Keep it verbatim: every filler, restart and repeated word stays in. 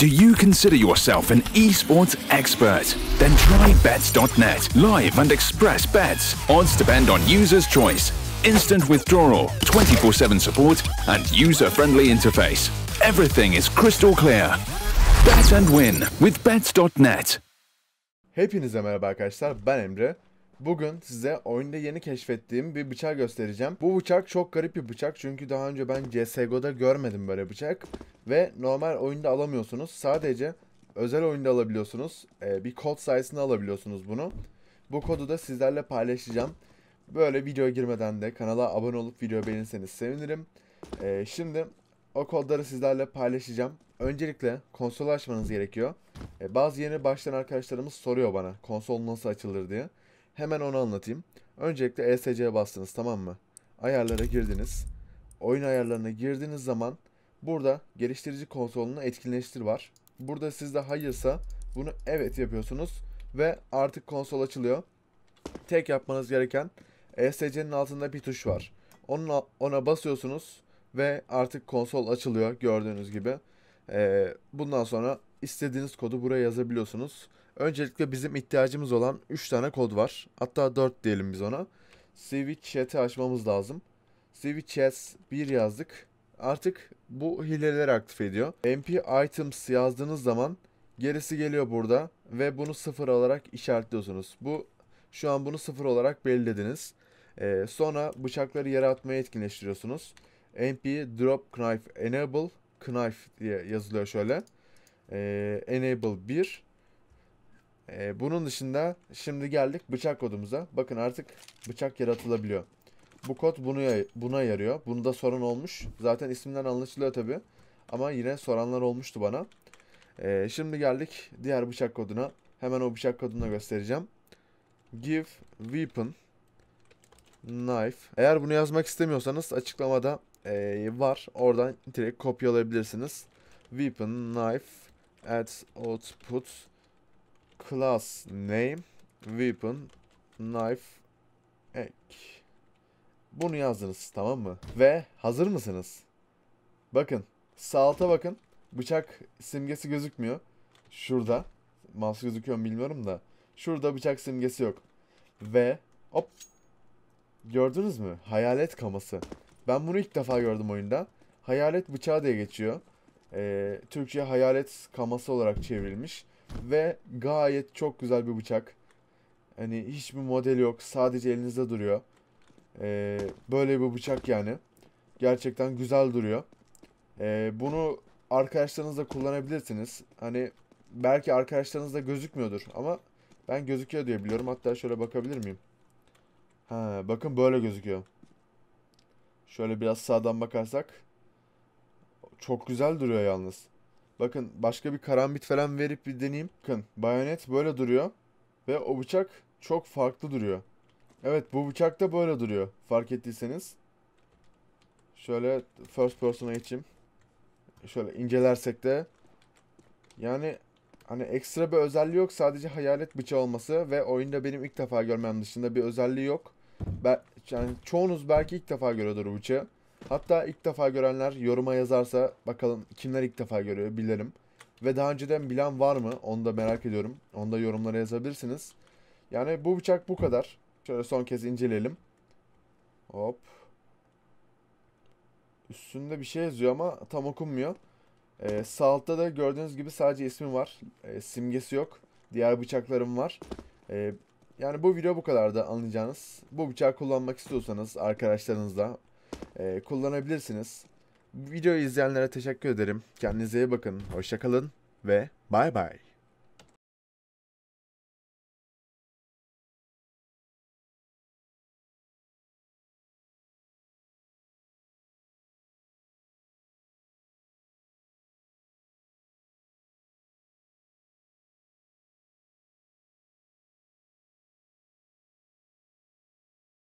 Do you consider yourself an esports expert? Then try bets dot net. Live and express bets. Odds depend on user's choice. Instant withdrawal, twenty-four seven support, and user-friendly interface. Everything is crystal clear. Bet and win with bets dot net. Hepinize merhaba arkadaşlar, ben Emre. Bugün size oyunda yeni keşfettiğim bir bıçağı göstereceğim. Bu bıçak çok garip bir bıçak çünkü daha önce ben C S G O'da görmedim böyle bıçak. Ve normal oyunda alamıyorsunuz. Sadece özel oyunda alabiliyorsunuz. Ee, bir kod sayesinde alabiliyorsunuz bunu. Bu kodu da sizlerle paylaşacağım. Böyle videoya girmeden de kanala abone olup video beğenirseniz sevinirim. Ee, şimdi o kodları sizlerle paylaşacağım. Öncelikle konsolu açmanız gerekiyor. Ee, bazı yeni başlayan arkadaşlarımız soruyor bana konsol nasıl açılır diye. Hemen onu anlatayım. Öncelikle E S C'ye bastınız, tamam mı? Ayarlara girdiniz. Oyun ayarlarına girdiğiniz zaman burada geliştirici konsolunu etkinleştir var. Burada sizde hayırsa bunu evet yapıyorsunuz ve artık konsol açılıyor. Tek yapmanız gereken E S C'nin altında bir tuş var. Onun, ona basıyorsunuz ve artık konsol açılıyor gördüğünüz gibi. Ee, bundan sonra istediğiniz kodu buraya yazabiliyorsunuz. Öncelikle bizim ihtiyacımız olan üç tane kod var. Hatta dört diyelim biz ona. Switch Chat'i açmamız lazım. Switch Chat bir yazdık. Artık bu hileleri aktif ediyor. M P items yazdığınız zaman gerisi geliyor burada. Ve bunu sıfır olarak işaretliyorsunuz. Bu şu an bunu sıfır olarak belirlediniz. Ee, sonra bıçakları yere atmaya etkinleştiriyorsunuz. M P Drop Knife Enable Knife diye yazılıyor şöyle. Ee, enable bir. Ee, bunun dışında şimdi geldik bıçak kodumuza. Bakın artık bıçak yaratılabiliyor. Bu kod bunu buna yarıyor. Bunda sorun olmuş. Zaten isminden anlaşılıyor tabi. Ama yine soranlar olmuştu bana. Ee, şimdi geldik diğer bıçak koduna. Hemen o bıçak kodunu göstereceğim. Give weapon knife. Eğer bunu yazmak istemiyorsanız açıklamada ee, var. Oradan direkt kopyalayabilirsiniz. Weapon knife add output class name weapon knife ek. Bunu yazdınız, tamam mı? Ve hazır mısınız? Bakın sağ alta bakın. Bıçak simgesi gözükmüyor. Şurada. Mouse gözüküyor mu bilmiyorum da. Şurada bıçak simgesi yok. Ve hop. Gördünüz mü? Hayalet kaması. Ben bunu ilk defa gördüm oyunda. Hayalet bıçağı diye geçiyor. Ee, Türkçe hayalet kaması olarak çevrilmiş. Ve gayet çok güzel bir bıçak. Hani hiçbir model yok. Sadece elinizde duruyor. Ee, böyle bir bıçak yani. Gerçekten güzel duruyor. Ee, bunu arkadaşlarınızla kullanabilirsiniz. Hani belki arkadaşlarınızda gözükmüyordur ama ben gözüküyor diye biliyorum. Hatta şöyle bakabilir miyim? Ha, bakın böyle gözüküyor. Şöyle biraz sağdan bakarsak çok güzel duruyor yalnız. Bakın başka bir karambit falan verip bir deneyeyim. Bakın bayonet böyle duruyor ve o bıçak çok farklı duruyor. Evet, bu bıçak da böyle duruyor fark ettiyseniz. Şöyle first person'a geçeyim. Şöyle incelersek de yani hani ekstra bir özelliği yok, sadece hayalet bıçağı olması ve oyunda benim ilk defa görmem dışında bir özelliği yok. Ben, yani çoğunuz belki ilk defa görüyordur bu bıçağı. Hatta ilk defa görenler yoruma yazarsa bakalım kimler ilk defa görüyor bilelim. Ve daha önceden bilen var mı onu da merak ediyorum. Onu da yorumlara yazabilirsiniz. Yani bu bıçak bu kadar. Şöyle son kez inceleyelim. Hop. Üstünde bir şey yazıyor ama tam okunmuyor. Ee, sağ altta da gördüğünüz gibi sadece ismi var. Ee, simgesi yok. Diğer bıçaklarım var. Ee, yani bu video bu kadardı anlayacağınız. Bu bıçağı kullanmak istiyorsanız arkadaşlarınızla e, kullanabilirsiniz. Videoyu izleyenlere teşekkür ederim. Kendinize iyi bakın. Hoşça kalın ve bay bay.